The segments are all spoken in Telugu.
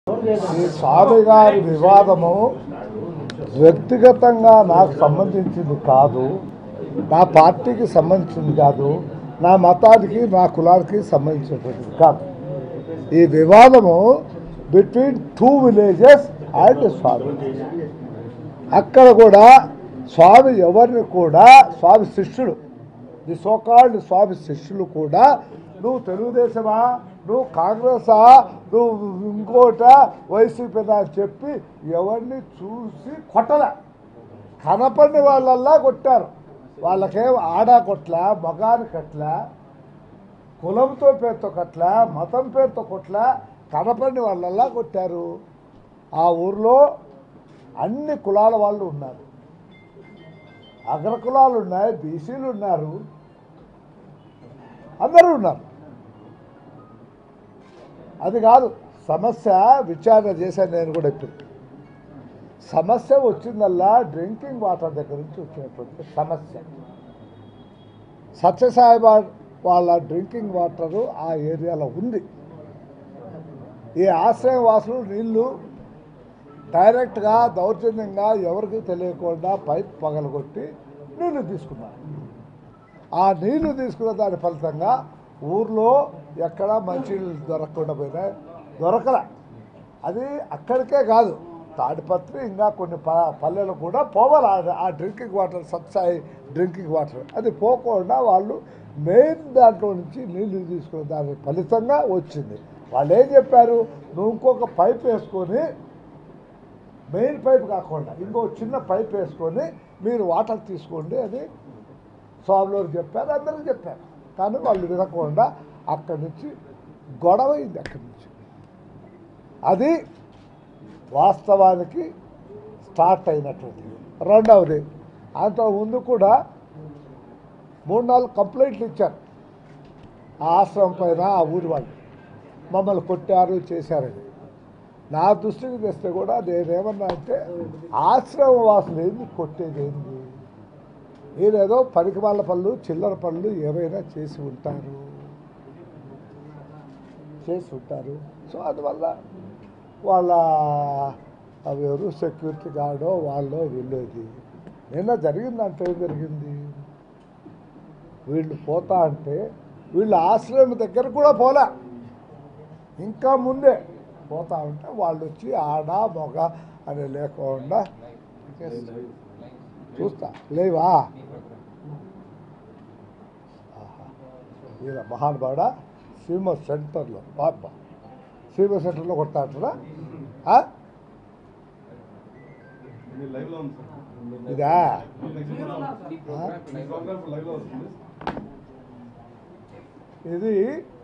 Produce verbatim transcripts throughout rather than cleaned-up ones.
ఈ స్వామి గారి వివాదము వ్యక్తిగతంగా నాకు సంబంధించింది కాదు, నా పార్టీకి సంబంధించింది కాదు, నా మతానికి నా కులానికి సంబంధించినటువంటిది కాదు. ఈ వివాదము between two villages and Swami. అక్కడ కూడా స్వామి ఎవరిని కూడా స్వామి శిష్యుడు, ది సోకాల్డ్ స్వామి శిష్యులు కూడా నువ్వు తెలుగుదేశమా, నువ్వు కాంగ్రెసా, నువ్వు ఇంకోట వైసీపీనా అని చెప్పి ఎవరిని చూసి కొట్టలే. కనపడిన వాళ్ళల్లా కొట్టారు. వాళ్ళకేం ఆడా కొట్లా, మగాని కట్లా, కులంతో పేరుతో కట్లా, మతం పేరుతో కొట్లా, కనపడిన వాళ్ళల్లా కొట్టారు. ఆ ఊర్లో అన్ని కులాల వాళ్ళు ఉన్నారు, అగ్ర కులాలు ఉన్నాయి, బీసీలు ఉన్నారు, అందరూ ఉన్నారు. అది కాదు సమస్య. విచారణ చేశాను నేను కూడా. ఇప్పుడు సమస్య వచ్చిందల్లా డ్రింకింగ్ వాటర్ దగ్గర నుంచి వచ్చినటువంటి సమస్య. సత్యసాయిబా వాళ్ళ డ్రింకింగ్ వాటరు ఆ ఏరియాలో ఉంది. ఈ ఆశ్రయ వాసులు నీళ్లు డైరెక్ట్గా దౌర్జన్యంగా ఎవరికి తెలియకుండా పైప్ పగలగొట్టి నీళ్లు తీసుకున్నారు. ఆ నీళ్లు తీసుకున్న దాని ఫలితంగా ఊర్లో ఎక్కడ మంచినీళ్ళు దొరకకుండా పోయినా దొరకలే. అది అక్కడికే కాదు, తాడిపత్రి ఇంకా కొన్ని ప పల్లెలు కూడా పోవాలి ఆ డ్రింకింగ్ వాటర్, సత్సాయి డ్రింకింగ్ వాటర్. అది పోకుండా వాళ్ళు మెయిన్ దాంట్లో నుంచి నీళ్లు తీసుకున్న దాని ఫలితంగా వచ్చింది. వాళ్ళు ఏం చెప్పారు, నువ్వు ఇంకొక పైప్ వేసుకొని, మెయిన్ పైప్ కాకుండా ఇంకో చిన్న పైప్ వేసుకొని మీరు వాటర్ తీసుకోండి అని స్వామివారు చెప్పారు, అందరికీ చెప్పారు. కానీ వాళ్ళు వినకుండా అక్కడి నుంచి గొడవ అయింది. అక్కడి నుంచి అది వాస్తవానికి స్టార్ట్ అయినటువంటిది. రెండవది, అంత ముందు కూడా మూడు నాలుగు కంప్లైంట్లు ఇచ్చారు ఆ ఆశ్రమం పైన. ఆ ఊరి వాళ్ళు మమ్మల్ని కొట్టారు, చేశారని నా దృష్టికి తెస్తే కూడా నేనేమన్నా అంటే, ఆశ్రమ వాసులు ఏంది కొట్టేది ఏంది, నేనేదో పనికి వాళ్ళ పనులు చిల్లర పనులు ఏమైనా చేసి ఉంటారు చేసి ఉంటారు సో అందువల్ల వాళ్ళ అవి ఎవరు సెక్యూరిటీ గార్డో వాళ్ళు వీళ్ళేది. నిన్న జరిగిందంటే ఏం జరిగింది, వీళ్ళు పోతా అంటే వీళ్ళు ఆశ్రమం దగ్గర కూడా పోలే, ఇంకా ముందే పోతా ఉంటే వాళ్ళు వచ్చి ఆడ మొగ అని లేకుండా చూస్తా లేవా. వీళ్ళ మహానుభావుడ సీమ సెంటర్లో బాబా సీమ సెంటర్లో కొట్టాడురా. ఇదా ఇది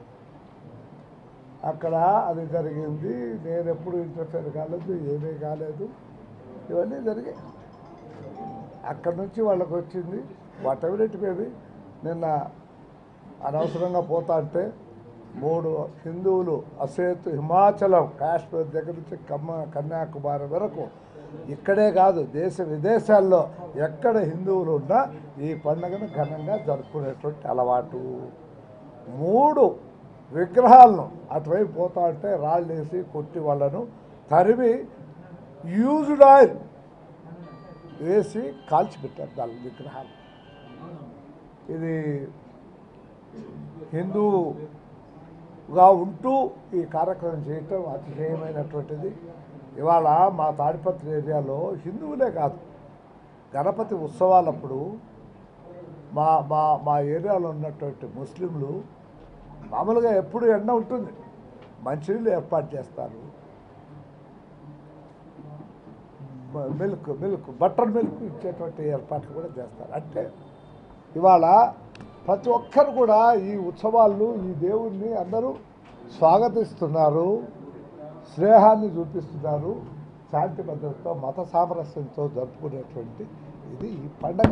అక్కడ అది జరిగింది. నేను ఎప్పుడు ఇంటర్ఫేర్ కాలేదు, ఏమీ కాలేదు, ఇవన్నీ జరిగాయి. అక్కడి నుంచి వాళ్ళకి వచ్చింది వాట్ ఎవర్ ఇట్ మేబీ. నిన్న అనవసరంగా పోతా అంటే మూడు హిందువులు అసేతు హిమాచలం కాశ్మీర్ దగ్గర నుంచి కమ్మ కన్యాకుమారి వరకు, ఇక్కడే కాదు దేశ విదేశాల్లో ఎక్కడ హిందువులు ఉన్నా ఈ పండుగను ఘనంగా జరుపుకునేటువంటి అలవాటు. మూడు విగ్రహాలను అటువైపు పోతా ఉంటే రాళ్ళు వేసి కొట్టి వాళ్ళను తరిమి యూజ్డ్ ఆయిల్ వేసి కాల్చిపెట్టారు దాని విగ్రహాలు. ఇది హిందూగా ఉంటూ ఈ కార్యక్రమం చేయటం అతిశయమైనటువంటిది. ఇవాళ మా తాడిపత్రి ఏరియాలో హిందువులే కాదు, గణపతి ఉత్సవాలప్పుడు మా మా మా ఏరియాలో ఉన్నటువంటి ముస్లింలు మామూలుగా ఎప్పుడు ఎండ ఉంటుంది, మంచినీళ్ళు ఏర్పాటు చేస్తారు, మిల్క్ మిల్క్ బటర్ మిల్క్ ఇచ్చేటువంటి ఏర్పాట్లు కూడా చేస్తారు. అంటే ఇవాళ ప్రతి ఒక్కరు కూడా ఈ ఉత్సవాలను, ఈ దేవుణ్ణి అందరూ స్వాగతిస్తున్నారు, స్నేహాన్ని చూపిస్తున్నారు, శాంతి భద్రతతో మత సామరస్యంతో జరుపుకునేటువంటి ఇది ఈ పండగ.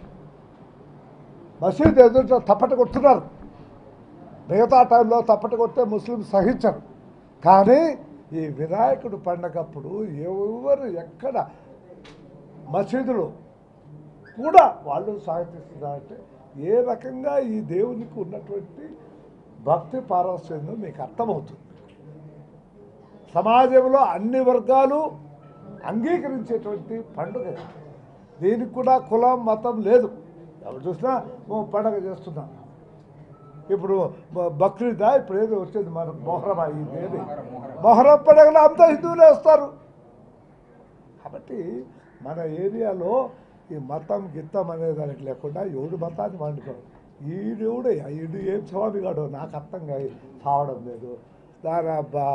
మసీదు ఎదుట తప్పట కొట్టున్నారు, మిగతా టైంలో తప్పట కొట్టే ముస్లిం సహించరు. కానీ ఈ వినాయకుడు పండగప్పుడు ఎవరు ఎక్కడ మసీదులు కూడా వాళ్ళు స్వాగతిస్తున్నారంటే ఏ రకంగా ఈ దేవునికి ఉన్నటువంటి భక్తి పారవస్యంలో మీకు అర్థమవుతుంది. సమాజంలో అన్ని వర్గాలు అంగీకరించేటువంటి పండుగ. దీనికి కూడా కులం మతం లేదు. ఎవరు చూసినా పండుగ చేస్తున్నాం. ఇప్పుడు బక్రీదా ఇప్పుడు ఏదో వచ్చేది మనకు మొహరమా, ఇదేది మొహరం పండుగలో అంతా హిందువులే వస్తారు. కాబట్టి మన ఏరియాలో ఈ మతం గిత్తం అనేది దానికి లేకుండా ఎవడు మతాన్ని వండుకోడు. ఈడెవడే ఈడు ఏం స్వామిగాడో నాకు అర్థంగా కావడం లేదు. దాని అబ్బా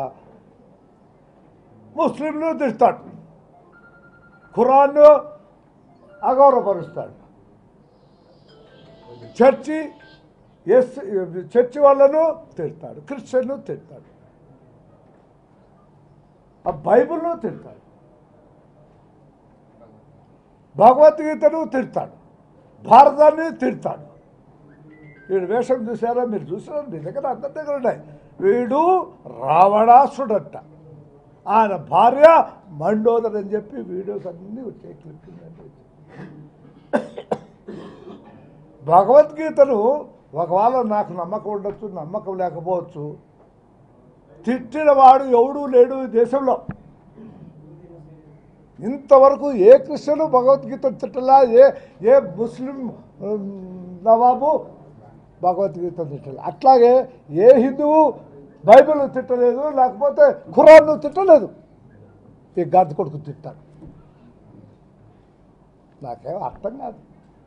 ముస్లింలు తిడతాడు, ఖురాన్ను అగౌరవపరుస్తాడు, చర్చి ఎస్ చర్చి వాళ్ళను తిడతాడు, క్రిస్టియన్ను తిడతాడు, ఆ బైబిల్ను తిడతాడు, భగవద్గీతను తిడతాడు, భారతాన్ని తిడతాడు. వీడు వేషం చూసారా? మీరు చూసారా? మీ దగ్గర అందరి దగ్గర ఉన్నాయి. వీడు రావణాసుడంట, ఆయన భార్య మండోదర్ అని చెప్పి వీడియోస్ అన్నీ వచ్చాయి, క్లిప్పింగ్ అన్నీ వచ్చాయి. భగవద్గీతను ఒకవేళ నాకు నమ్మకం ఉండొచ్చు, నమ్మకం లేకపోవచ్చు, తిట్టిన వాడు ఎవడూ లేడు ఈ దేశంలో. ఇంతవరకు ఏ క్రిస్టియను భగవద్గీత తిట్టలా, ఏ ఏ ముస్లిం నవాబు భగవద్గీత తిట్టలేదు. అట్లాగే ఏ హిందువు బైబిల్ తిట్టలేదు, లేకపోతే ఖురాన్ను తిట్టలేదు. ఈ గద్ద కొడుకు తిట్టాడు. నాకేమో అర్థం కాదు.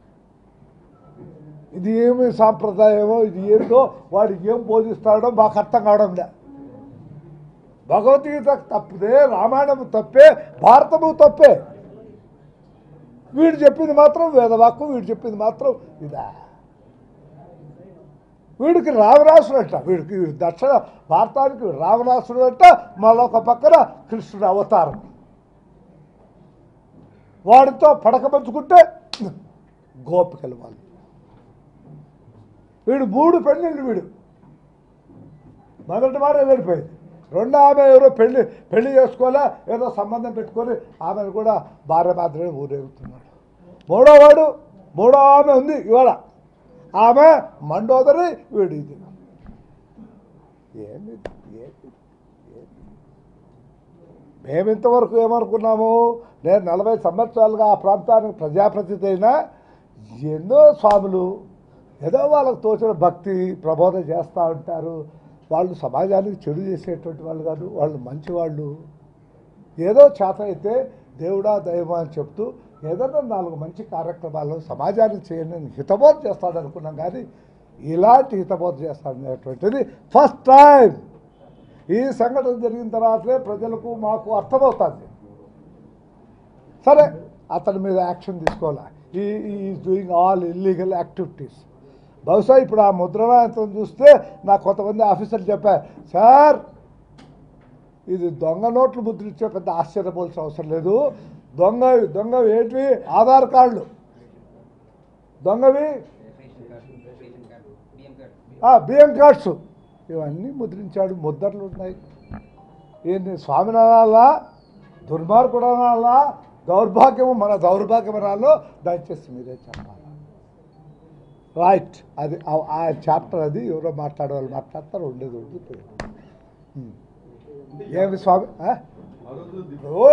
ఇది ఏమి సాంప్రదాయమో, ఇది ఏందో, వాడు ఏం బోధిస్తాడో మాకు అర్థం కావడం లే. భగవద్గీత తప్పితే, రామాయణం తప్పే, భారతము తప్పే. వీడు చెప్పింది మాత్రం వేదవాక్కు, వీడు చెప్పింది మాత్రం ఇదా. వీడికి రావణాసుడు అంట, వీడికి దక్షిణ భారతానికి రావణాసుడు అంట, మళ్ళీ ఒక పక్కన కృష్ణుడు అవతారం. వాడితో పడక పంచుకుంటే గోపికలు వాళ్ళు. వీడు మూడు పెళ్ళిళ్ళు, వీడు మొదటి వారే వెళ్ళిపోయింది. రెండో ఆమె ఎవరో పెళ్లి పెళ్లి చేసుకోలే, ఏదో సంబంధం పెట్టుకొని ఆమెను కూడా భార్య మాత్రమే ఊరేగుతున్నాడు. మూడో వాడు మూడో ఆమె ఉంది ఇవాళ, ఆమె మండోదరి, వీడు ఇది. ఏంది ఏంది మేము ఇంతవరకు ఏమనుకున్నాము? నేను నలభై సంవత్సరాలుగా ఆ ప్రాంతానికి ప్రజాప్రతినిధి అయినా ఎన్నో స్వాములు ఏదో వాళ్ళకు తోచిన భక్తి ప్రబోధం చేస్తూ ఉంటారు. వాళ్ళు సమాజానికి చెడు చేసేటువంటి వాళ్ళు కాదు, వాళ్ళు మంచివాళ్ళు. ఏదో చేత అయితే దేవుడా దైవం అని చెప్తూ ఏదైనా నాలుగు మంచి కార్యక్రమాలు సమాజానికి చేయండి హితబోధ చేస్తాడనుకున్నాం. కానీ ఇలాంటి హితబోధ చేస్తాడనేటువంటిది ఫస్ట్ టైం. ఈ సంఘటన జరిగిన తర్వాతనే ప్రజలకు మాకు అర్థమవుతుంది. సరే, అతని మీద యాక్షన్ తీసుకోవాలి. ఈ is doing all illegal activities. బహుశా ఇప్పుడు ఆ ముద్రణాయంత్రం చూస్తే నాకు కొంతమంది ఆఫీసర్లు చెప్పారు, సార్ ఇది దొంగ నోట్లు ముద్రించే పెద్ద ఆశ్చర్యపోవాల్సిన అవసరం లేదు. దొంగ దొంగవి ఏంటివి? ఆధార్ కార్డులు దొంగవి, బియ్యం కార్డ్స్ ఇవన్నీ ముద్రించాడు. ముద్రలు ఉన్నాయి. ఏంటి స్వామిని అనాలా, దుర్మార్గుడు అనాలా, దౌర్భాగ్యము మన దౌర్భాగ్యం అనాలో దయచేసి మీరే చెప్పాలి. రైట్, అది ఆ చాప్టర్. అది ఎవరో మాట్లాడే వాళ్ళు మాట్లాడతారు, ఉండేది ఉండిపోయింది. ఏమి స్వామి ఓ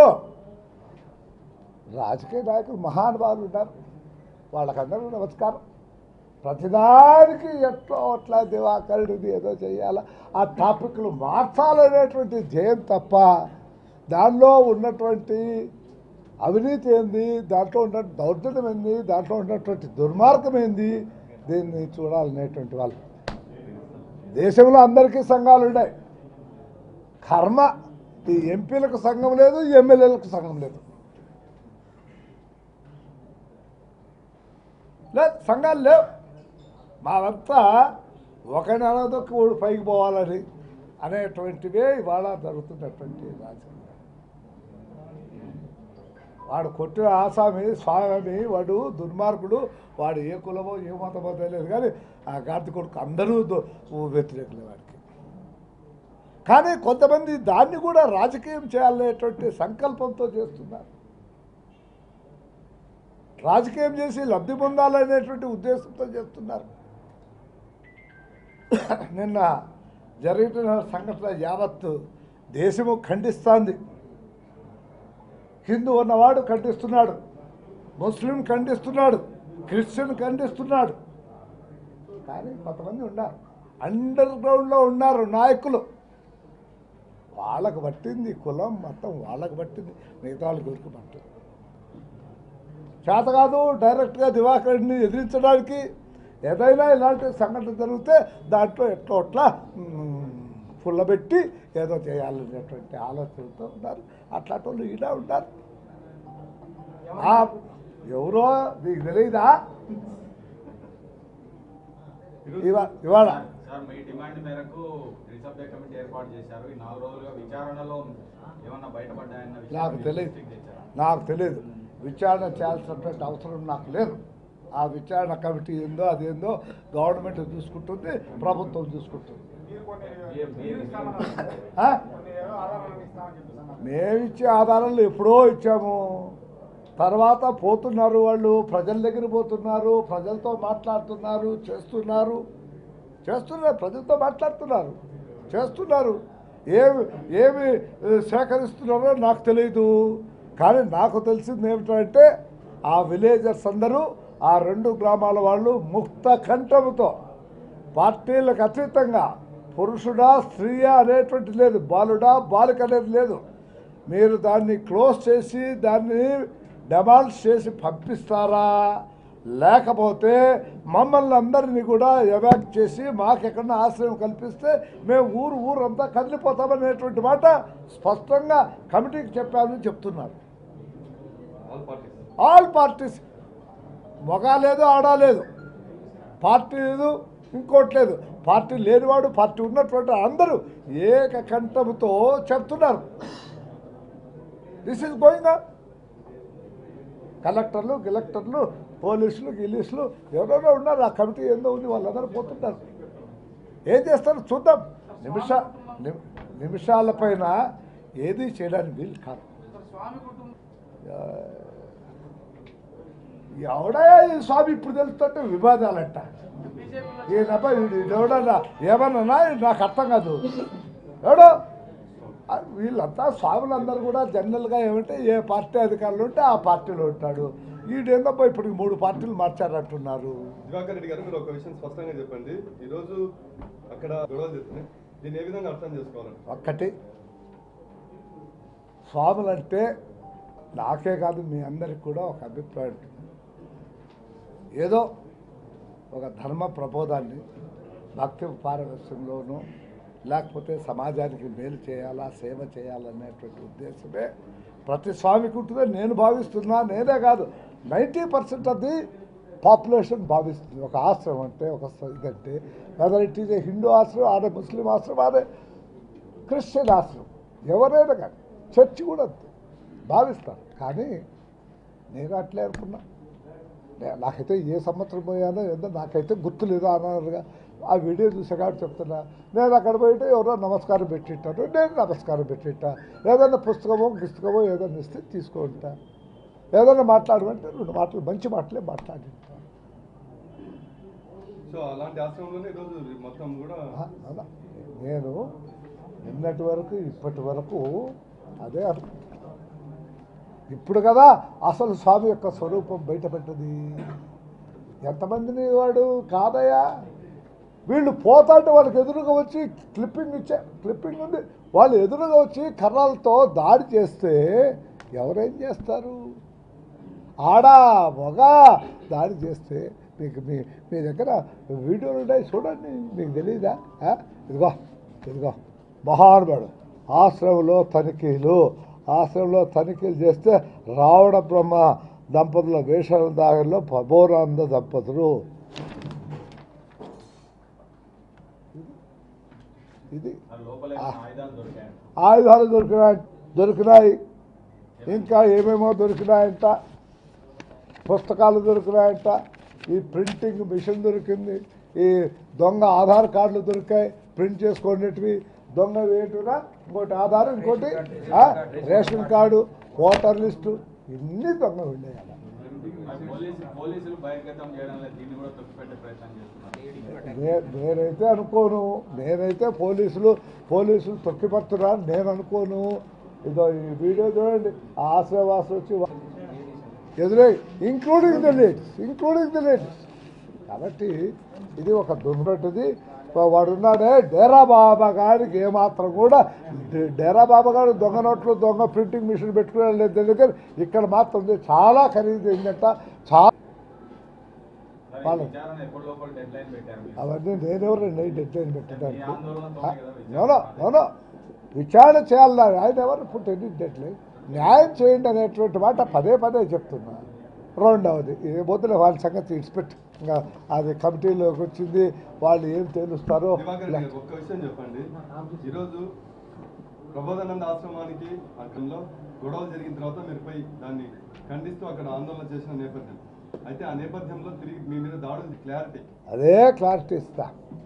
రాజకీయ నాయకులు మహానుభావులు ఉన్నారు, వాళ్ళకందరూ నమస్కారం. ప్రతిదానికి ఎట్లా అట్లా దివాకరుడిది ఏదో చేయాలా, ఆ టాపిక్లు మార్చాలనేటువంటి ధ్యేయం తప్ప దానిలో ఉన్నటువంటి అవినీతి ఏంది, దాంట్లో ఉన్న దౌర్జన్యం ఏంది, దాంట్లో ఉన్నటువంటి దుర్మార్గం ఏంది, దీన్ని చూడాలనేటువంటి వాళ్ళు. దేశంలో అందరికీ సంఘాలు ఉన్నాయి. కర్మ, ఈ ఎంపీలకు సంఘం లేదు, ఎమ్మెల్యేలకు సంఘం లేదు. లేదు, సంఘాలు లేవు. మావంతా ఒక నెలదొక్క ఊడు పైకి పోవాలని అనేటువంటివే ఇవాళ జరుగుతున్నటువంటి రాజకీయం. వాడు కొట్టిన ఆసామి స్వామి, వాడు దుర్మార్గుడు, వాడు ఏ కులమో ఏ మతమో తెలియదు. కానీ ఆ గాంధీ కొడుకు అందరూ వ్యతిరేకులే వాడికి. కానీ కొంతమంది దాన్ని కూడా రాజకీయం చేయాలనేటువంటి సంకల్పంతో చేస్తున్నారు. రాజకీయం చేసి లబ్ధి పొందాలనేటువంటి ఉద్దేశంతో చేస్తున్నారు. నిన్న జరిగిన సంఘటన యావత్తు దేశము ఖండిస్తుంది. హిందూ ఉన్నవాడు ఖండిస్తున్నాడు, ముస్లిం ఖండిస్తున్నాడు, క్రిస్టియన్ ఖండిస్తున్నాడు. కానీ కొంతమంది ఉన్నారు, అండర్ గ్రౌండ్లో ఉన్నారు నాయకులు. వాళ్ళకు పట్టింది కులం మొత్తం, వాళ్ళకు పట్టింది, మిగతా వాళ్ళకి ఎవరికి పట్టింది చేత కాదు. డైరెక్ట్గా దివాకర్ రెడ్డిని ఎదిరించడానికి ఏదైనా ఇలాంటి సంఘటన జరిగితే దాంట్లో ఎట్లా అట్లా పుల్లబెట్టి ఏదో చేయాలనేటువంటి ఆలోచనతో ఉన్నారు. అట్లాంటి వాళ్ళు ఇలా ఉన్నారు. ఎవరో నీకు తెలియదా? ఇవాళ మీ డిమాండ్ మేరకు రిసబ్జె కమిటీ ఏర్పాటు చేశారు. ఈ నాలుగు రోజులుగా విచారణలో ఏమన్నా బయటపడ్డాయన్న నాకు తెలియదు నాకు తెలియదు విచారణ చేయాల్సినటువంటి అవసరం నాకు లేదు. ఆ విచారణ కమిటీ ఏందో అదేందో గవర్నమెంట్ చూసుకుంటుంది, ప్రభుత్వం చూసుకుంటుంది. మేమిచ్చే ఆధారాలు ఎప్పుడో ఇచ్చాము. తర్వాత పోతున్నారు వాళ్ళు, ప్రజల దగ్గర పోతున్నారు, ప్రజలతో మాట్లాడుతున్నారు, చేస్తున్నారు చేస్తున్నారు ప్రజలతో మాట్లాడుతున్నారు చేస్తున్నారు ఏమి ఏమి సేకరిస్తున్నారో నాకు తెలియదు. కానీ నాకు తెలిసింది ఏమిటంటే ఆ విలేజర్స్ అందరూ, ఆ రెండు గ్రామాల వాళ్ళు ముక్త కంఠముతో, పార్టీలకు అతీతంగా, పురుషుడా స్త్రీయా అనేటువంటి లేదు, బాలుడా బాలిక అనేది లేదు, మీరు దాన్ని క్లోజ్ చేసి దాన్ని డెమాలిష్ చేసి పంపిస్తారా, లేకపోతే మమ్మల్ని అందరినీ కూడా ఎవాక్ చేసి మాకెక్కడన్నా ఆశ్రయం కల్పిస్తే మేము ఊరు ఊరంతా కదిలిపోతామనేటువంటి మాట స్పష్టంగా కమిటీకి చెప్పామని చెప్తున్నారు. ఆల్ పార్టీస్, మొగా లేదు ఆడా లేదు, పార్టీ లేదు ఇంకోటి లేదు, పార్టీ లేనివాడు పార్టీ ఉన్నటువంటి అందరూ ఏకకంఠముతో చెప్తున్నారు. This is going on. కలెక్టర్లు గిలెక్టర్లు పోలీసులు గిలీసులు ఎవరెవరో ఉన్నారు. ఆ కమిటీ ఏందో ఉంది, వాళ్ళందరూ పోతుంటారు. ఏం చేస్తారు చూద్దాం. నిమిష నిమిషాల పైన ఏది చేయడానికి వీలు కాదు. ఎవడయా ఈ స్వామి ఇప్పుడు తెలుస్తుంటే వివాదాలంట. ఈయనప్ప ఎవడన్నా ఏమన్నా నాకు అర్థం కాదు. ఎవడో వీళ్ళంతా స్వాములందరూ కూడా జనరల్గా ఏమంటే ఏ పార్టీ అధికారులు ఉంటే ఆ పార్టీలో ఉంటాడు. వీడేందప్ప ఇప్పుడు మూడు పార్టీలు మార్చారంటున్నారు. దివాకర్ రెడ్డి గారు, మీరు ఒక విషయం స్పష్టంగా చెప్పండి. ఈరోజు అక్కడ గొడవలు చేస్తున్నాయి, దీన్ని ఏ విధంగా అర్థం చేసుకోవాలండి? ఒక్కటి, స్వాములంటే నాకే కాదు మీ అందరికి కూడా ఒక అభిప్రాయం ఉంటుంది. ఏదో ఒక ధర్మ ప్రబోధాన్ని భక్తి పారవశ్యంలోనూ లేకపోతే సమాజానికి మేలు చేయాలా, సేవ చేయాలనేటువంటి ఉద్దేశమే ప్రతి స్వామికి ఉంటుందని నేను భావిస్తున్నా. నేనే కాదు, ninety percent of the population భావిస్తుంది. ఒక ఆశ్రమం అంటే ఒక ఇదంటే whether it is a Hindu ఆశ్రమం, ఆడే ముస్లిం ఆశ్రమం, ఆడే క్రిస్టియన్ ఆశ్రమం, ఎవరైనా కానీ చర్చి కూడా అంతే భావిస్తారు. కానీ నేను అట్లే అనుకున్నా. నాకైతే ఏ సంవత్సరం పోయానో ఏదో నాకైతే గుర్తులేదు అన్నారుగా. ఆ వీడియో చూసే కాబట్టి చెప్తున్నా. నేను అక్కడ పోయితే ఎవరో నమస్కారం పెట్టింటారు, నేను నమస్కారం పెట్టింటా. ఏదైనా పుస్తకమో పుస్తకమో ఏదైనా ఇస్తే తీసుకుంటా. ఏదైనా మాట్లాడమంటే రెండు మాటలు మంచి మాటలే మాట్లాడింటా. సో అలాంటి ఆశ్రమంలోనే ఈరోజు మొత్తం కూడా నేను నిన్నటి వరకు ఇప్పటి వరకు అదే అనుకుంటున్నాను. ఇప్పుడు కదా అసలు స్వామి యొక్క స్వరూపం బయటపడ్డది. ఎంతమందిని వాడు కాదయ్యా. వీళ్ళు పోతాంటే వాళ్ళకి ఎదురుగా వచ్చి క్లిప్పింగ్ ఇచ్చే క్లిప్పింగ్ ఉంది, వాళ్ళు ఎదురుగా వచ్చి కర్రలతో దాడి చేస్తే ఎవరేం చేస్తారు? ఆడా మొగ దాడి చేస్తే మీకు మీ మీ దగ్గర వీడియోలు ఉన్నాయి చూడండి, మీకు తెలీదా? ఇదిగో ఇదిగో మహానుభావుడు ఆశ్రమంలో తనిఖీలు ఆశ్రమంలో తనిఖీలు చేస్తే రావణ బ్రహ్మ దంపతుల వేషాల దారిలో పబోరానంద దంపతులు. ఇది ఆయుధాలు దొరికినాయి దొరికినాయి ఇంకా ఏమేమో దొరికినాయంట, పుస్తకాలు దొరికినాయంట, ఈ ప్రింటింగ్ మిషన్ దొరికింది, ఈ దొంగ ఆధార్ కార్డులు దొరికాయి ప్రింట్ చేసుకునేటివి, దొంగ వేటుగా ఇంకోటి ఆధార్, ఇంకోటి రేషన్ కార్డు, ఓటర్ లిస్టు, ఇన్ని దొంగ ఉండేయాలి. పోలీసు పోలీసులు బహిర్గతం చేయడం లేదు, దీన్ని కూడా తొక్కిపెట్టే ప్రయత్నం చేస్తున్నారు. నే- నేనైతే అనుకోను నేనైతే పోలీసులు పోలీసులు తొక్కిపడుతున్నారు నేను అనుకోను. ఇదో ఈ వీడియో చూడండి, ఆ ఆశ్రయవాసులు వచ్చి ఎదురై including the ladies including the ladies కాబట్టి ఇది ఒక దుర్మటిది. వాడు ఉన్నాడే డేరా బాబా గారికి ఏమాత్రం కూడా డే- డేరా బాబా గారు దొంగ నోట్లు దొంగ ప్రింటింగ్ మిషన్ పెట్టుకునే లేదు దగ్గర ఇక్కడ మాత్రం ఉంది. చాలా ఖరీదు ఏంటంట చాలా మరి వాళ్ళు- విచారణ ఎప్పటి లోపల డెడ్ లైన్ పెట్టారు మీరు? అవన్నీ నేనెవరండి డెడ్ లైన్ పెట్టడానికి. మీ ఆందోళనతోనే కదా విచారణ? నోనో నోనో విచారణ చేయాలి. ఆయన ఎవరు పుట్టి ఎన్ని డెడ్ లైన్ న్యాయం చేయండి అనేటువంటి మాట పదే పదే చెప్తున్నా. రెండవది ఇది పోతే వాళ్ళ సంగతి ఇడిచిపెట్టి ఇంకా అది కమిటీలోకి వచ్చింది, వాళ్ళు ఏం తేలుస్తారో. దివాకర్ గారు, ఒక్క విషయం చెప్పండి. ఈరోజు ప్రబోధానంద ఆశ్రమానికి అక్కడలో గొడవలు జరిగిన తర్వాత మీరు పోయి దాన్ని ఖండిస్తూ అక్కడ ఆందోళన చేసిన నేపథ్యం, అయితే ఆ నేపథ్యంలో తిరిగి మీ మీద దాడులు క్లారిటీ అదే క్లారిటీ ఇస్తా.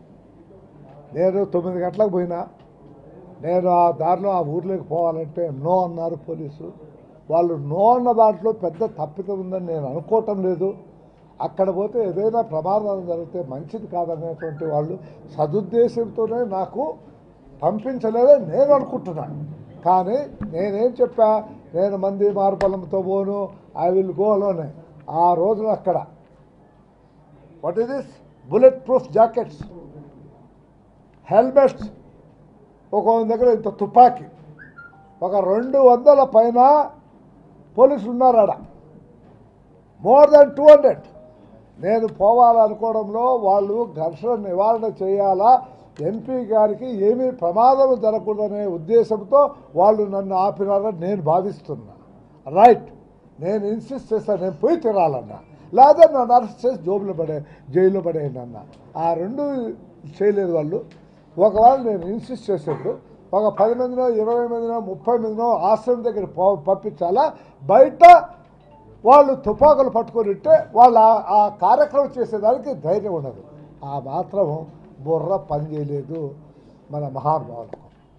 నేను తొమ్మిది గంటలకు పోయినా, నేను ఆ దారిలో ఆ ఊర్లోకి పోవాలంటే నో అన్నారు పోలీసు. వాళ్ళు నో అన్న దాంట్లో పెద్ద తప్పిదం ఉందని నేను అనుకోవటం లేదు. అక్కడ పోతే ఏదైనా ప్రమాదం జరిగితే మంచిది కాదనేటువంటి వాళ్ళు సదుద్దేశంతోనే నాకు పంపించలేదని నేను అనుకుంటున్నాను. కానీ నేనేం చెప్పా, నేను మంది మార్బలంతో పోను, ఐ విల్ గో అలోనే. ఆ రోజున అక్కడ what is this bullet proof jackets, helmets, ఒక దగ్గర ఇంత తుపాకీ, ఒక రెండు వందల పైన పోలీసులు ఉన్నారు ఆడ, మోర్ దాన్ టూ హండ్రెడ్. నేను పోవాలనుకోవడంలో వాళ్ళు ఘర్షణ నివారణ చేయాలా, ఎంపీ గారికి ఏమీ ప్రమాదం జరగకూడదనే ఉద్దేశంతో వాళ్ళు నన్ను ఆపినారని నేను భావిస్తున్నా. రైట్, నేను ఇన్సిస్ట్ చేస్తాను, నేను పోయి తిరాలన్నా, లేదా నన్ను అరెస్ట్ చేసి జోబులో పడే జైల్లో పడేయండి అన్న. ఆ రెండు చేయలేదు వాళ్ళు. ఒకవేళ నేను ఇన్సిస్ట్ చేసేప్పుడు ఒక పది మందినో ఇరవై మందినో ముప్పై మందినో ఆశ్రమం దగ్గర పంపించాలా, బయట వాళ్ళు తుపాకులు పట్టుకొని ఉంటే వాళ్ళు ఆ కార్యక్రమం చేసేదానికి ధైర్యం ఉండదు. ఆ మాత్రం బుర్ర పని చేయలేదు మన మహానుభావులకు.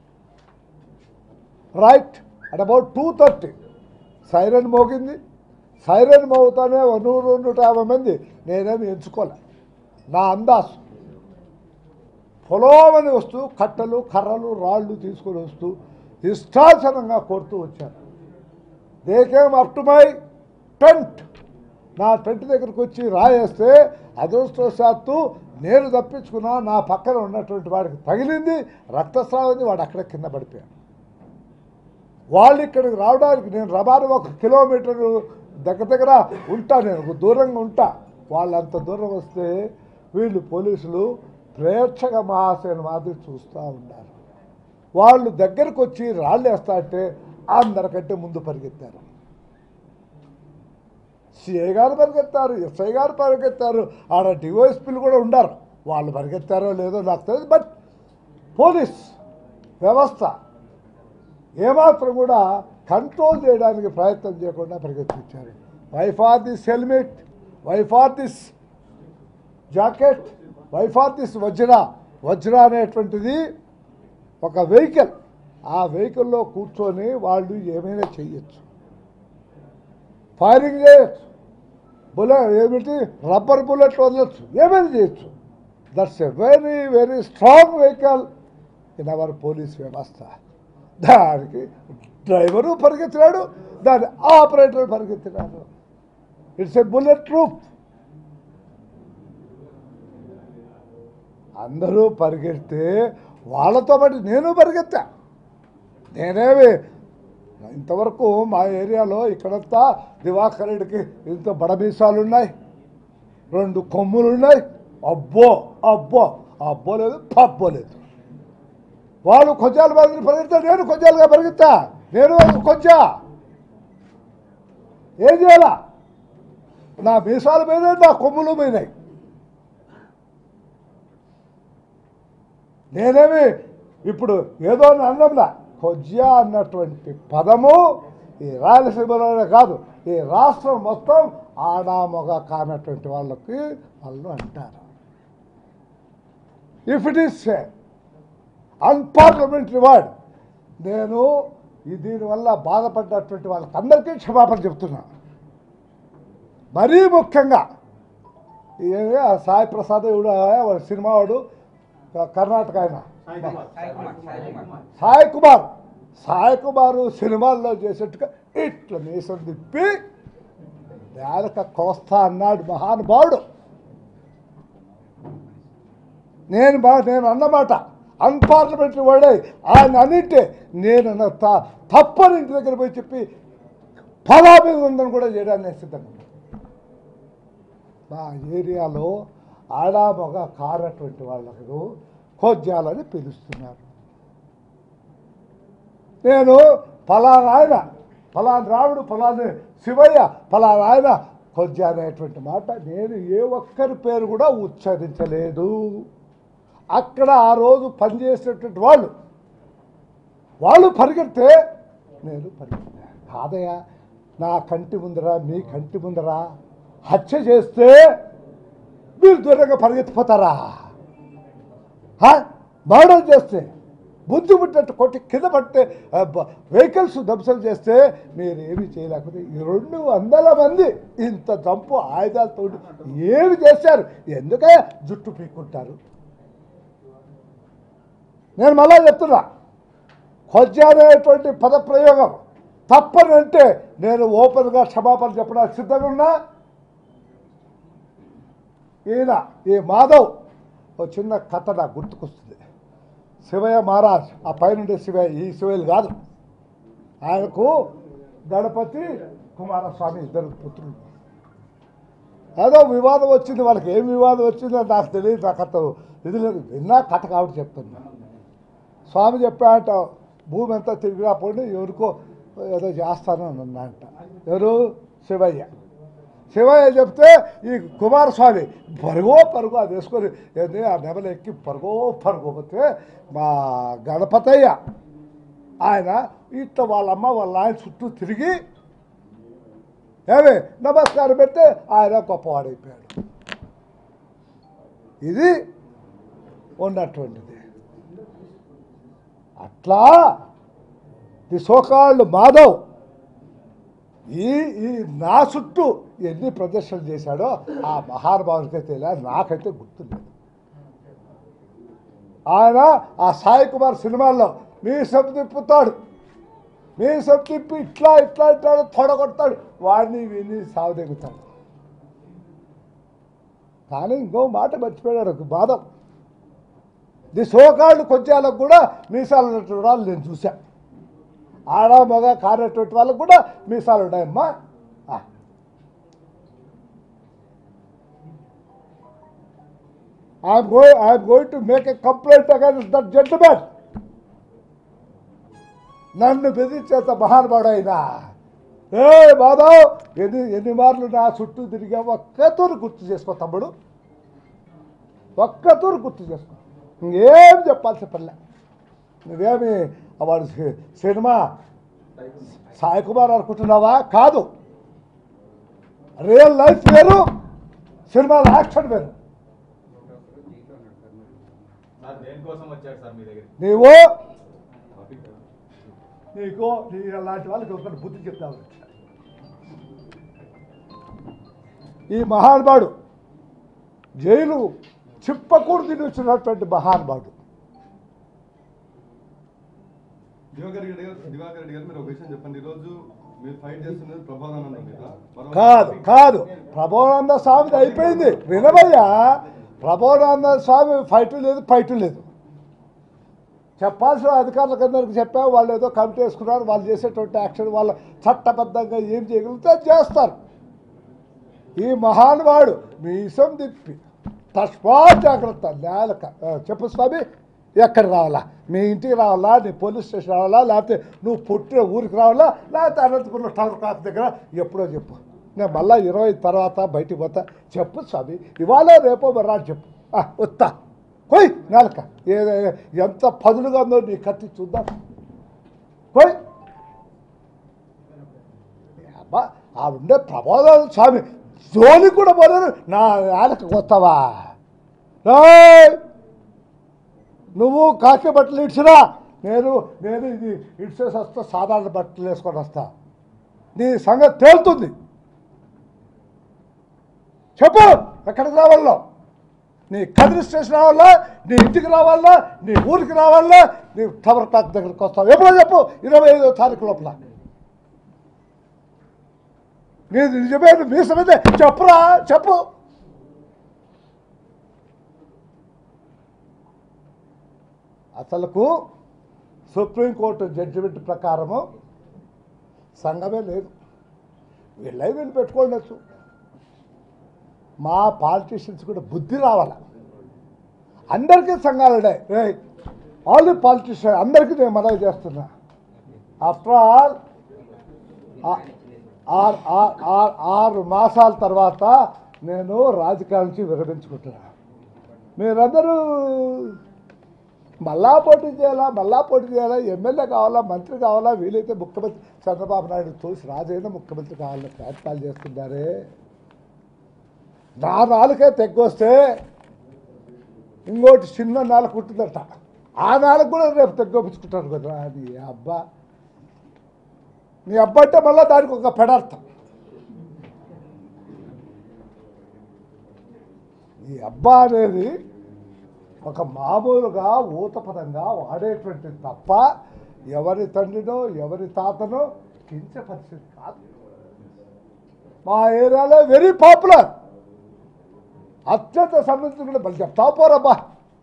Right at about two thirty siren మోగింది. సైరన్ మోగుతానే నూరు నూట యాభై మంది, నేనేమి ఎంచుకోలే, నా అందాసు పొలోమని వస్తూ కట్టెలు కర్రలు రాళ్ళు తీసుకొని వస్తూ ఇష్టాచనంగా కొడుతూ వచ్చాను. They came up to my tent. నా టెంట్ దగ్గరికి వచ్చి రాయేస్తే అదృష్టవశాత్తు నేను తప్పించుకున్నా, నా పక్కన ఉన్నటువంటి వాడికి తగిలింది, రక్తస్రావం, వాడు అక్కడ కింద పడిపోయాడు. వాళ్ళు ఇక్కడికి రావడానికి నేను రబారు ఒక కిలోమీటరు దగ్గర దగ్గర ఉంటా, నేను దూరంగా ఉంటా. వాళ్ళు అంత దూరం వస్తే వీళ్ళు పోలీసులు ప్రేక్షక మహాశయను మాదిరి చూస్తూ ఉన్నారు. వాళ్ళు దగ్గరకు వచ్చి రాళ్ళు వేస్తా అంటే అందరికంటే ముందు పరిగెత్తారు. సిఐ గారు పరిగెత్తారు, ఎస్ఐ గారు పరిగెత్తారు, ఆడ డివైఎస్పీలు కూడా ఉన్నారు. వాళ్ళు పరిగెత్తారో లేదో నాకు తెలియదు. బట్ పోలీస్ వ్యవస్థ ఏమాత్రం కూడా కంట్రోల్ చేయడానికి ప్రయత్నం చేయకుండా పరిగెత్తించారు. Why for this helmet, why for this jacket, why for this Vajra. Vajra అనేటువంటిది ఒక వెహికల్, ఆ వెహికల్లో కూర్చొని వాళ్ళు ఏమైనా చేయొచ్చు, ఫైరింగ్ చేయొచ్చు, బుల్లెట్ ఏమిటి రబ్బర్ బుల్లెట్ వదలొచ్చు, ఏమైనా చేయొచ్చు. That's a very very strong vehicle in our police వ్యవస్థ. దానికి డ్రైవరు పరిగెత్తినాడు, దాని ఆపరేటర్ పరిగెత్తినాడు. It's a bullet proof. అందరూ పరిగెడితే వాళ్ళతో పాటు నేను పరిగెత్తా. నేనేమి ఇంతవరకు మా ఏరియాలో ఇక్కడంతా దివాకర్ రెడ్డికి ఇంత బడమీసాలు ఉన్నాయి, రెండు కొమ్ములు ఉన్నాయి, అబ్బో అబ్బో అబ్బో లేదు పబ్బో లేదు. వాళ్ళు కొంచెాలు మాదిరి పరిగెత్తా, నేను కొంచెాలుగా పరిగెత్తా, నేను కొంచెం ఏం చేయాలా, నా మీసాలు పోయినాయి, నా కొమ్ములు పోయినాయి. నేనేమి ఇప్పుడు ఏదో అన్నంలా కొజ్జా అన్నటువంటి పదము ఈ రాయలసీమలోనే కాదు, ఈ రాష్ట్రం మొత్తం ఆడా మొగ కానటువంటి వాళ్ళకి వాళ్ళు అంటారు. If it is unparliamentary word, నేను దీనివల్ల బాధపడ్డటువంటి వాళ్ళకి అందరికీ క్షమాపణ చెప్తున్నా. మరీ ముఖ్యంగా ఏమి ఆ సాయి ప్రసాద్ ఇవిడు వాడు సినిమా వాడు కర్ణాటక ఆయన సాయి కుమార్ సాయి కుమార్ సినిమాల్లో చేసేట్టుగా ఇట్లా మీసం తిప్పి నేలక కోస్తా అన్నాడు మహానుభావుడు. నేను బా నేను అన్నమాట అన్పార్లమెంటరీ వాడే ఆయన అన్నింటే నేను తప్పని ఇంటి దగ్గర పోయి చెప్పి ఫలాభివందన కూడా చేయడానికి సిద్ధంగా మా ఏరియాలో ఆడా మగ కారటువంటి వాళ్ళకు కొజ్జాలని పిలుస్తున్నారు. నేను ఫలానా ఆయన ఫలానా రాముడు ఫలానా శివయ్య ఫలానా ఆయన కొజ్జ అనేటువంటి మాట నేను ఏ ఒక్కరి పేరు కూడా ఉచ్చరించలేదు. అక్కడ ఆ రోజు పనిచేసేటువంటి వాళ్ళు వాళ్ళు పరిగెడితే నేను పరిగెత్తా కాదయ్యా, నా కంటి ముందర మీ కంటి ముందర హత్య చేస్తే మీరు దూరంగా పరిగెత్తిపోతారా? మర్డర్ చేస్తే బుద్ధి పుట్టినట్టు కొట్టి కింద పట్టే వెహికల్స్ ధ్వంసం చేస్తే మీరు ఏమి చేయలేకపోతే ఈ రెండు వందల మంది ఇంత దంపు ఆయుధాలతో ఏమి చేశారు? ఎందుకే జుట్టు పీక్కుంటారు? నేను మళ్ళా చెప్తున్నా, కొజ్జ అనేటువంటి పదప్రయోగం తప్పనంటే నేను ఓపెన్గా క్షమాపణ చెప్పడానికి సిద్ధంగా ఉన్నా. ఈయన ఈ మాధవ్ ఒక చిన్న కథ నాకు గుర్తుకొస్తుంది. శివయ్య మహారాజ్ ఆ పైనుండే శివయ్య, ఈ శివయ్యలు కాదు, ఆయనకు గణపతి కుమారస్వామి ఇద్దరు పుత్రులు. ఏదో వివాదం వచ్చింది, వాళ్ళకి ఏం వివాదం వచ్చిందో నాకు తెలియదు, నాకు అంత ఇది లేదు, విన్నా కథ కాబట్టి చెప్తున్నా. స్వామి చెప్పాట భూమి అంతా తిరిగి రాపోండి ఎవరికో ఏదో చేస్తాను అని అన్నాంట. ఎవరు? శివయ్య. శివయ్య చెప్తే ఈ కుమారస్వామి పరుగో పరుగు అది వేసుకొని ఏంది ఆ నెమలు ఎక్కి పరుగో పరుగు పోతే మా గణపతయ్య ఆయన ఇట్లా వాళ్ళమ్మ వాళ్ళ ఆయన చుట్టూ తిరిగి ఏమే నమస్కారం పెడితే ఆయన గొప్పవాడైపోయాడు. ఇది ఉన్నటువంటిది. అట్లా ది సోకాళ్ళు మాధవ్ ఈ ఈ నా చుట్టూ ఎన్ని ప్రదర్శనలు చేశాడో ఆ మహానుభావునికైతే తెలియదు, నాకైతే గుర్తులేదు. ఆయన ఆ సాయి కుమార్ సినిమాల్లో మీసం తిప్పుతాడు, మీసం తిప్పి ఇట్లా ఇట్లా ఇట్లా తొడగొడతాడు, వాడిని విని సాగుదెగుతాడు. కానీ ఇంకో మాట మర్చిపోయాడు మాధవ్, ది సోకాళ్ళు కొంచెంలకు కూడా మీసాలు ఉన్నటువంటి వాళ్ళు నేను చూశాను. ఆడ మగ కారేటువంటి వాళ్ళకు కూడా మీసాలు ఉన్నాయమ్మా. I'm go I'm going to make a complaint against that gentlemen. నన్ను బెదిరించేంత మహానుభావుడు అయినా ఏ మాధవ్ ఎన్ని ఎన్ని మార్లు నా చుట్టూ తిరిగా ఒక్కతూరు గుర్తు చేసుకో తమ్ముడు, ఒక్కతూరు గుర్తు చేసుకో, ఇంకేం చెప్పాల్సిన పనిలే. నువ్వేమి వాడు సినిమా సాయి కుమార్ అనుకుంటున్నావా? కాదు, రియల్ లైఫ్ వేరు, సినిమాల యాక్షన్ వేరు. నీవు నీకు నీ అలాంటి వాళ్ళకి ఒకటి బుద్ధి చెప్తావు. ఈ మహానుభావుడు జైలు చిప్పకూడు తిని వచ్చినటువంటి మహానుభావుడు. దివాకర్ రెడ్డి గారు దివాకర్ రెడ్డి గారు మీరు ఒక విషయం చెప్పండి. ఈరోజు మీరు ఫైట్ చేస్తున్నది ప్రభావానంద మీద కాదు కాదు ప్రభావానంద స్వామిది అయిపోయింది. వినవయ్యా, ప్రభావానంద స్వామి ఫైట్ లేదు ఫైట్ లేదు. చెప్పాల్సిన అధికారులకు అందరికి చెప్పా, వాళ్ళు ఏదో కమిటీ వేసుకున్నారు, వాళ్ళు చేసేటువంటి యాక్షన్ వాళ్ళ చట్టబద్ధంగా ఏం చేయగలిగితే చేస్తారు. ఈ మహానుభావుడు మీసం తిప్పి తస్మా జాగ్రత్త నేలక చెప్పు స్వామి, ఎక్కడ రావాలా? మీ ఇంటికి రావాలా, నీ పోలీస్ స్టేషన్ రావాలా, లేకపోతే నువ్వు పుట్టిన ఊరికి రావాలా, లేకపోతే అనంతపురంలో టవర్ క్లాక్ దగ్గర ఎప్పుడో చెప్పు. నేను మళ్ళీ ఇరవై తర్వాత బయటికి పోతా. చెప్పు స్వామి, ఇవాళ రేపో మర్రా చెప్పు. వస్తా కొయ్ నేలక ఏ ఎంత పదులుగా ఉందో నీ కత్తి చూద్దాం. కొయ్ అబ్బా ఆ ఉండే ప్రబోధాలు స్వామి జోలి కూడా పోలేరు, నా నేలకి వస్తావా? నువ్వు కాకి బట్టలు ఇడ్చినా నేను నేను ఇది ఇడ్చేసి వస్తా, సాధారణ బట్టలు వేసుకొని వస్తా. నీ సంగతి తేలుతుంది. చెప్పు, ఎక్కడికి రావాలో? నీ కదిరి స్టేషన్ రావాలా, నీ ఇంటికి రావాలా, నీ ఊరికి రావాలా, నీ టవర్ ప్యాక్ దగ్గరికి వస్తావు. ఎప్పుడో చెప్పు, ఇరవై ఐదో తారీఖు లోపల. నేను నిజమైన మీసమైతే చెప్పురా, చెప్పు. అసలుకు సుప్రీంకోర్టు జడ్జిమెంట్ ప్రకారము సంఘమే లేదు. వీళ్ళై వీళ్ళు పెట్టుకోవచ్చు. మా పాలిటీషియన్స్ కూడా బుద్ధి రావాలి. అందరికీ సంఘాలు ఉన్నాయి. ఆల్ ది పాలిటీషియన్ అందరికీ నేను మనవి చేస్తున్నా. ఆఫ్టర్ ఆల్ ఆరు ఆరు మాసాల తర్వాత నేను రాజకీయాల నుంచి విరమించుకుంటున్నా. మీరందరూ మళ్ళా పోటీ చేయాలా, మళ్ళా పోటీ చేయాలా, ఎమ్మెల్యే కావాలా, మంత్రి కావాలా, వీలైతే ముఖ్యమంత్రి చంద్రబాబు నాయుడు తోసి రాజైనా ముఖ్యమంత్రి కావాలని ప్రయత్నాలు చేస్తున్నారే. నా నాలుకే తెగ్గొస్తే ఇంకోటి చిన్న నాలుగు ఉంటుందట. ఆ నాలుగు కూడా రేపు తెగ్గొప్పించుకుంటారు కదా. నీ అబ్బా నీ అబ్బా అంటే మళ్ళీ దానికి ఒక పెడార్థం. ఈ అబ్బా అనేది ఒక మామూలుగా ఊతపదంగా వాడేటువంటిది తప్ప ఎవరి తండ్రినో ఎవరి తాతనో కించపరిచేది కాదు. మా ఏరియాలో వెరీ పాపులర్, అత్యంత సంబంధించిన మళ్ళీ చెప్తా పోరబ్బా.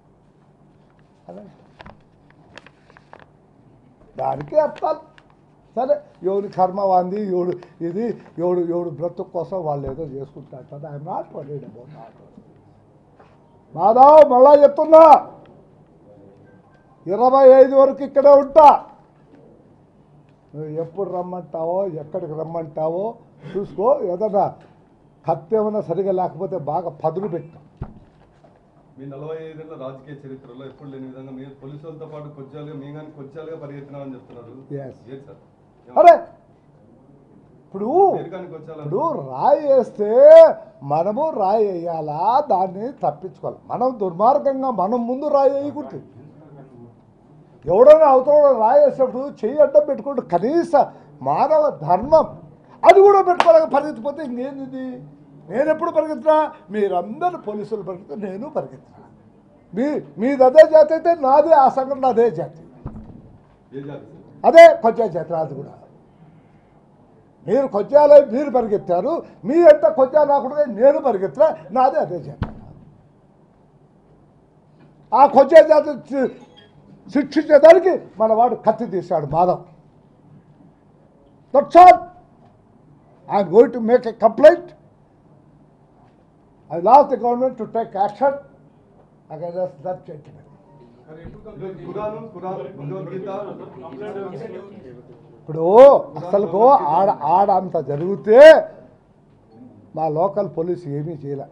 దానికే అర్థాలు. సరే, ఎవరి కర్మ వాంది, ఎవడు ఇది ఎవడు ఎవడు బ్రతుకు కోసం వాళ్ళు ఏదో చేసుకుంటారు. I'm not worried about that. Madhav, మళ్ళా చెప్తున్నా, ఇరవై ఐదు వరకు ఇక్కడే ఉంటా. నువ్వు ఎప్పుడు రమ్మంటావో, ఎక్కడికి రమ్మంటావో చూసుకో. ఏదన్నా కత్తి ఏమైనా సరిగా లేకపోతే బాగా పదులు పెట్టు. మీ నలభై ఐదేళ్ల రాజకీయ చరిత్రలో ఎప్పుడు లేని విధంగా మీరు పోలీసులతో పాటు కొచ్చాలుగా మీ కానీ కొచ్చాలుగా పరిగెత్తినామని చెప్తున్నారు. అరే ఇప్పుడు ఇప్పుడు రాయి వేస్తే మనము రాయి వేయాలా, దాన్ని తప్పించుకోవాలి. మనం దుర్మార్గంగా మనం ముందు రాయి వేయకూడదు. ఎవడైనా అవతల రాయి వేసినప్పుడు చెయ్యి అడ్డం పెట్టుకుంటూ కనీస మానవ ధర్మం అది కూడా పెట్టుకోలేక పరిగెత్తిపోతే ఇంకేంది? నేను ఎప్పుడు పరిగెత్తినా? మీరందరూ పోలీసులు పరిగెత్తా, నేను పరిగెత్తినా. మీ మీది అదే జాతి అయితే నాదే ఆ సంఘటన అదే జాతి, అదే కొంచెం జాతి నాది కూడా. మీరు కొద్దిగా మీరు పరిగెత్తారు, మీ ఎంత కొద్దిగా నాకుండా నేను పరిగెత్తా, నాదే అదే జాతి. ఆ కొద్దిగా జాతి శిక్షించేదానికి మన వాడు కత్తి తీశాడు Madhav. That's all. I'm going to make a complaint. I ask the government to take action against that gentleman. ఇప్పుడు అసలుకో ఆడ ఆడ అంత జరిగితే మా లోకల్ పోలీసు ఏమీ చేయలే.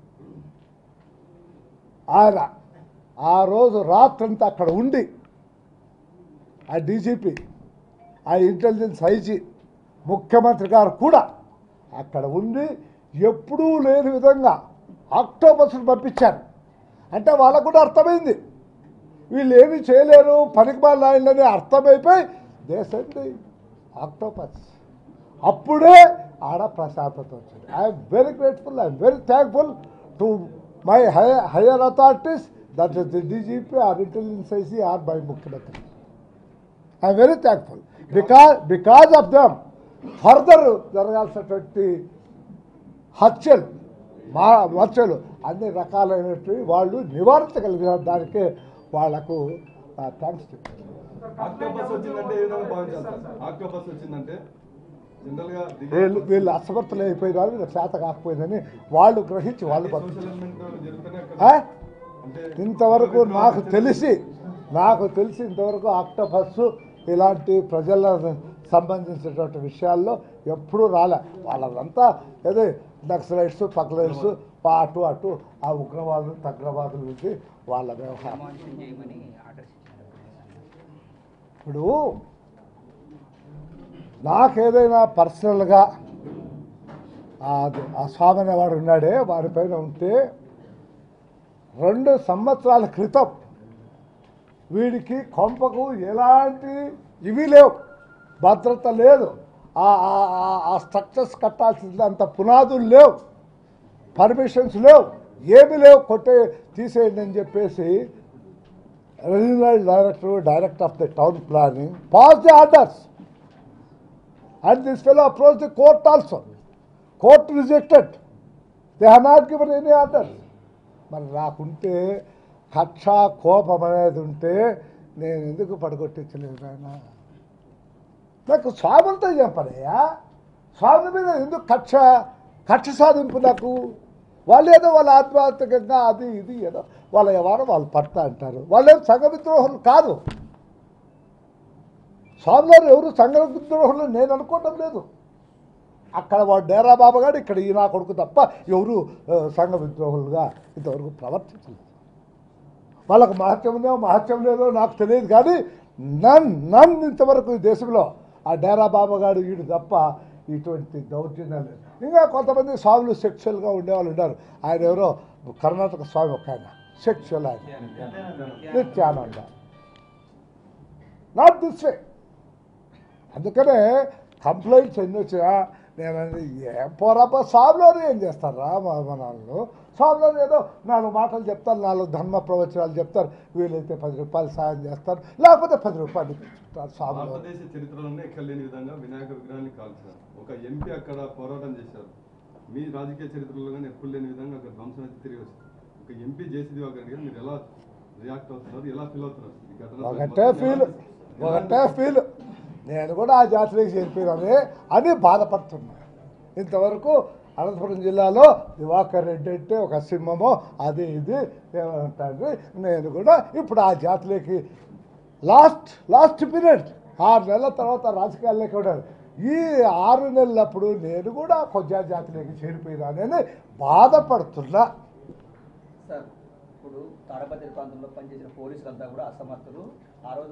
ఆయన ఆ రోజు రాత్రంతా అక్కడ ఉండి ఆ డీజీపీ, ఆ ఇంటెలిజెన్స్ ఐజీ, ముఖ్యమంత్రి గారు కూడా అక్కడ ఉండి ఎప్పుడూ లేని విధంగా ఆక్టోపస్ను పంపించారు. అంటే వాళ్ళకు కూడా అర్థమైంది వీళ్ళు ఏమీ చేయలేరు, పనికిమాల నాయనని అర్థమైపోయి దేశండి ఆక్టోపస్. అప్పుడే ఆడ ప్రశాంతత వచ్చింది. I'm very grateful, I'm very thankful to my high higher authorities, that is the DGP or intelligence IC or my ముఖ్యమంత్రి. I'm very thankful because because of them further జరగాల్సినటువంటి హత్యలు, మా హత్యలు అన్ని రకాలైనటువంటి వాళ్ళు నివారించగలిగిన దానికే వాళ్లకు థ్యాంక్స్ చెప్తారు. ఆక్టోపస్ వచ్చిందంటే ఏ విధంగా భావించాలి? ఆక్టోపస్ వచ్చిందంటే జనరల్గా వీళ్ళు వీళ్ళు అసమర్థులు అయిపోయినారు, వీళ్ళు చేత కాకపోయిందని వాళ్ళు గ్రహించి వాళ్ళు ఇంతవరకు నాకు తెలిసి నాకు తెలిసి ఇంతవరకు ఆక్టోపస్ ఇలాంటి ప్రజల సంబంధించినటువంటి విషయాల్లో ఎప్పుడూ రాలే. వాళ్ళంతా ఏదో నక్సలైట్స్ పక్లైట్స్ అటు అటు ఆ ఉగ్రవాదులు తగ్రవాదుల నుంచి వాళ్ళ వ్యవహారం. ఇప్పుడు నాకేదైనా పర్సనల్గా ఆ స్వామి అనేవాడు ఉన్నాడే వారిపైన ఉంటే రెండు సంవత్సరాల క్రితం వీడికి కొంపకు ఎలాంటి ఇవి లేవు, భద్రత లేదు, ఆ స్ట్రక్చర్స్ కట్టాల్సింది అంత పునాదులు లేవు. పర్మిషన్స్ లేవు, ఏమీ లేవు, కొట్టే తీసేయండి అని చెప్పేసి regional director director of the town planning pass the orders and this fellow approach the court also. Court rejected, they have not given any orders. మరి నాకుంటే కక్ష కోపం అనేది ఉంటే నేను ఎందుకు పడగొట్టించలేదు ఆయన? నాకు స్వాములతో చెప్పనయ్యా, స్వామి మీద ఎందుకు కక్ష కక్ష సాధింపు నాకు? వాళ్ళు ఏదో వాళ్ళ ఆత్మహత్యకంగా అది ఇది ఏదో వాళ్ళ వ్యవహారం వాళ్ళు పడతా అంటారు. వాళ్ళేం సంఘ విద్రోహులు కాదు. స్వామివారు ఎవరు సంఘ విద్రోహులు నేను అనుకోవటం లేదు. అక్కడ వాడు డేరా బాబాగాడు, ఇక్కడ ఈ నా కొడుకు తప్ప ఎవరు సంఘ విద్రోహులుగా ఇంతవరకు ప్రవర్తించలేదు. వాళ్ళకు మహత్యం ఉందో మహత్యం లేదో నాకు తెలియదు, కానీ నన్ నన్ ఇంతవరకు ఈ దేశంలో ఆ డేరా బాబాగాడు వీడు తప్ప ఇటువంటి దౌర్జన్యాలు. ఇంకా కొంతమంది స్వాములు సెక్షువల్గా ఉండేవాళ్ళు ఉన్నారు. ఆయన ఎవరో కర్ణాటక స్వామి ఒక ఆయన సెక్షువల్, ఆయన నిత్యానంద, నాట్ దిస్ వే. అందుకనే కంప్లైంట్స్ ఎన్ని వచ్చినా నేను ఏం పోరాప స్వామిలోనే ఏం చేస్తారా మన వాళ్ళు? స్వామిలో ఏదో నాలుగు మాటలు చెప్తారు, నాలుగు ధర్మ ప్రవచనాలు చెప్తారు, వీలైతే పది రూపాయలు సాయం చేస్తారు, లేకపోతే పది రూపాయలు ఇస్తారు. స్వామి భారతదేశ చరిత్రలోనే ఎక్కడ లేని విధంగా వినాయక విగ్రహాన్ని కాల్చారు. ఒక ఎంపీ అక్కడ పోరాటం చేశారు. మీ రాజకీయ చరిత్రలో కానీ ఎప్పుడు లేని విధంగా అక్కడ ధ్వంసం అయితే తిరిగి వచ్చింది. ఒక ఎంపీ జేసీ దివాకర్ రెడ్డి గారు మీరు ఎలా రియాక్ట్ అవుతున్నారు, ఎలా ఫీల్ అవుతున్నారు? ఒకటే ఫీల్ ఒకటే ఫీల్ నేను కూడా ఆ జాతరకి చేరిపోయినానే అని బాధపడుతున్నా. ఇంతవరకు అనంతపురం జిల్లాలో దివాకర్ రెడ్డి అంటే ఒక సింహమో అది ఇది ఏమంటారు. నేను కూడా ఇప్పుడు ఆ జాతరకి లాస్ట్ లాస్ట్ పీరియడ్ ఆరు నెలల తర్వాత రాజకీయాల్లోకి కూడా ఈ ఆరు నెలలప్పుడు నేను కూడా కొద్దిగా జాతరకి చేరిపోయినానని బాధపడుతున్నా. సార్, ఇప్పుడు తాడపత్రి ప్రాంతంలో పనిచేసిన పోలీసులంతా కూడా అసమర్థులు. ఆ రోజు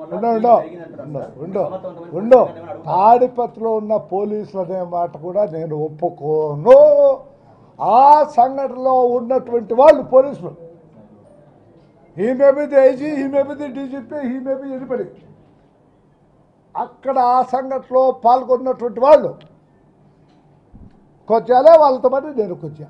ఉండో ఉండో తాడిపత్రిలో ఉన్న పోలీసులు అనే మాట కూడా నేను ఒప్పుకోను. ఆ సంఘటనలో ఉన్నటువంటి వాళ్ళు పోలీసులు, he may be the IG, he may be the DGP, he may be anybody, అక్కడ ఆ సంఘటనలో పాల్గొన్నటువంటి వాళ్ళు కొచ్చాలే, వాళ్ళతో పాటు నేను కొచ్చా.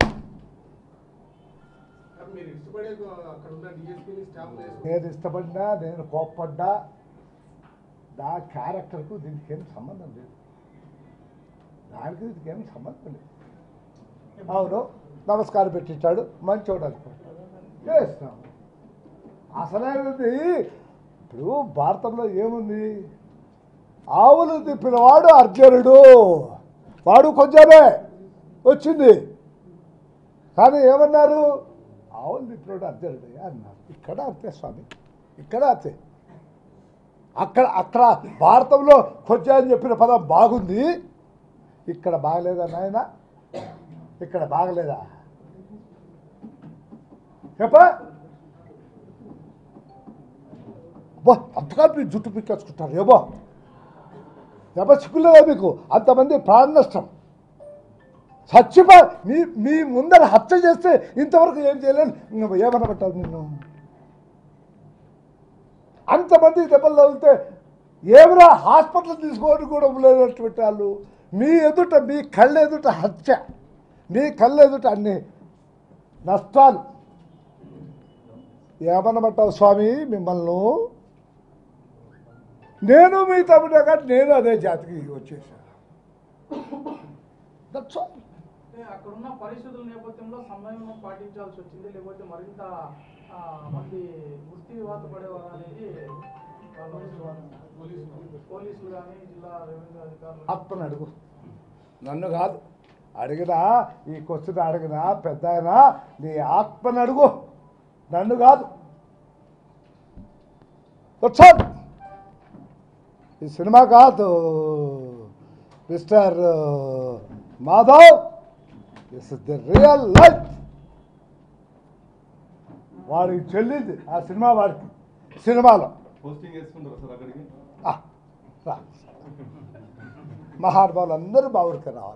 నేను ఇష్టపడినా, నేను కోప్పడ్డా, నా క్యారెక్టర్కు దీనికి ఏం సంబంధం లేదు. దానికి దీనికి ఏం సంబంధం లేదు. అవును, నమస్కారం పెట్టించాడు, మంచోడు అనుకుంటాడు, చేస్తాం. అసలైనది ఇప్పుడు భారతంలో ఏముంది? ఆవులు తిప్పినవాడు అర్జునుడు, వాడు కొంచెమే వచ్చింది. కానీ ఏమన్నారు? ఆవులు తిప్పినవాడు అర్జునుడు అన్నారు. ఇక్కడ అంతే స్వామి, ఇక్కడ అంతే. అక్కడ అక్కడ భారతంలో కొంచెం అని చెప్పిన పదం బాగుంది, ఇక్కడ బాగలేదా నాయన? ఇక్కడ బాగలేదా చెప్ప? అబ్బా అంతగా మీరు జుట్టు పిక్కేసుకుంటారు ఏమో, ఎబ్బా చిక్కులేదా మీకు? అంతమంది ప్రాణ నష్టం, చచ్చిపో. మీ మీ ముందర హత్య చేస్తే ఇంతవరకు ఏం చేయలేను, ఏమనబట్టావు నిన్ను? అంతమంది దెబ్బలు తగిలితే ఏమైనా హాస్పిటల్ తీసుకోవడం కూడా లేనటువంటి వాళ్ళు మీ ఎదుట, మీ కళ్ళ ఎదుట హత్య, మీ కళ్ళ ఎదుట అన్ని నష్టాలు. ఏమనబట్టావు స్వామి మిమ్మల్ని? నేను మీ తమ్ముడే కానీ నేను అదే జాతికి వచ్చేసాను. That's all. అక్కడున్న పరిస్థితుల నేపథ్యంలో సమయం పాటించాల్సి వచ్చింది, లేకపోతే మరింత మంది మృత్యువాత పడేవారు అనేది పోలీసులు కానీ జిల్లా రెవెన్యూ అధికారులు. ఆత్మను అడుగు, నన్ను కాదు అడిగినా, ఈ క్వశ్చన్ అడిగినా పెద్ద అయినా నీ ఆత్మను అడుగు, నన్ను కాదు. వచ్చాను ఈ సినిమా కాదు mister Madhav, this is the real life. వాడికి చెల్లింది ఆ సినిమా, వాడికి సినిమాలో పోస్టింగ్ వేసుకుంటారా సార్ అక్కడికి? రా, మహానుభావులు అందరూ మా ఊరికి రావాలి.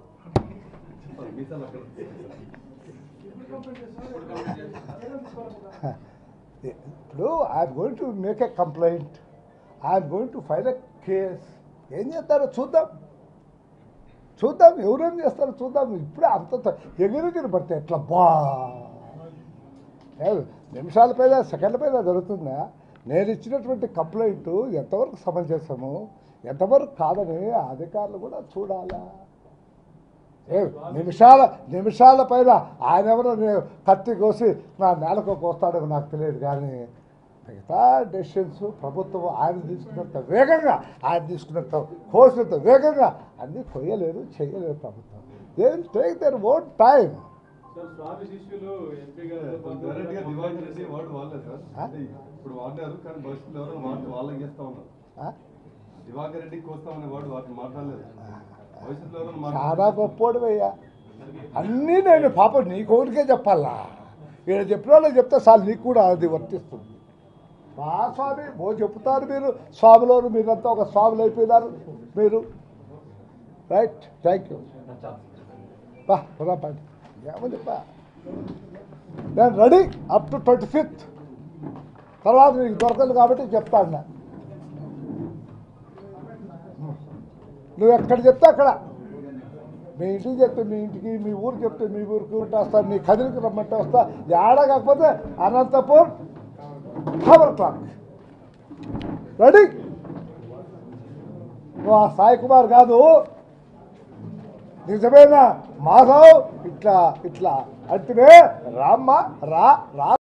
ఇప్పుడు I'm going to make a complaint, I'm going to file a case. ఏం చేస్తారో చూద్దాం. చూద్దాం ఎవరేం చేస్తారో చూద్దాం. ఇప్పుడే అంత ఎగిరిగిరి పడితే ఎట్లా బా నిమిషాల పైన సెకండ్ల పైన జరుగుతుందా? నేను ఇచ్చినటువంటి కంప్లైంట్ ఎంతవరకు సమంజసము ఎంతవరకు కాదని అధికారులు కూడా చూడాలా. ఏ నిమిషాల నిమిషాల పైన ఆయన ఎవరో కత్తి కోసి నా నేలకు కోస్తాడో నాకు తెలియదు, కానీ మిగతా డెసిషన్స్ ప్రభుత్వం ఆయన తీసుకున్నంత వేగంగా ఆయన తీసుకున్నంత కోసినంత వేగంగా అన్నీ కొయ్యలేదు చేయలేదు ప్రభుత్వం. They will take their own time. స్వామి శిష్యులు ఎంపీగా డైరెక్ట్గా దివాకర్ రెడ్డి వాడు వాళ్ళే సార్, అంటే ఇప్పుడు వాడినారు కానీ భవిష్యత్తులో ఎవరో వాటి వాళ్ళకి చేస్తా ఉన్నారు. దివాకర్ రెడ్డి కోస్తామనే వాడు వాటిని మాట్లాడలేదు, భవిష్యత్తులో ఎవరో చాలా గొప్పోడు అయ్యా. అన్నీ నేను పాపం నీకోరికే చెప్పాలా, ఇక్కడ చెప్పిన వాళ్ళకి చెప్తే చాలు నీకు కూడా అది వర్తిస్తుంది. మా స్వామి ఓ చెప్తారు మీరు స్వామిలోను, మీరంతా ఒక స్వాములు అయిపోయినారు మీరు. Right, thank you. బా పదండి ఏమని బా నేను ready up to twenty fifth తర్వాత నీకు దొరకదు కాబట్టి చెప్తాను. నువ్వు ఎక్కడ చెప్తే అక్కడ, మీ ఇంటికి చెప్తే మీ ఇంటికి, మీ ఊరు చెప్తే మీ ఊరికి వస్తాను, నీ కదిలికి రమ్మంటే వస్తా. ఏడా కాకపోతే అనంతపూర్ ఫోర్ క్లాక్ రెడీ. నువ్వు ఆ సాయి కుమార్ కాదు, నిజమేనా మాధవ్ ఇట్లా ఇట్లా అంటే రామ్మ రా రా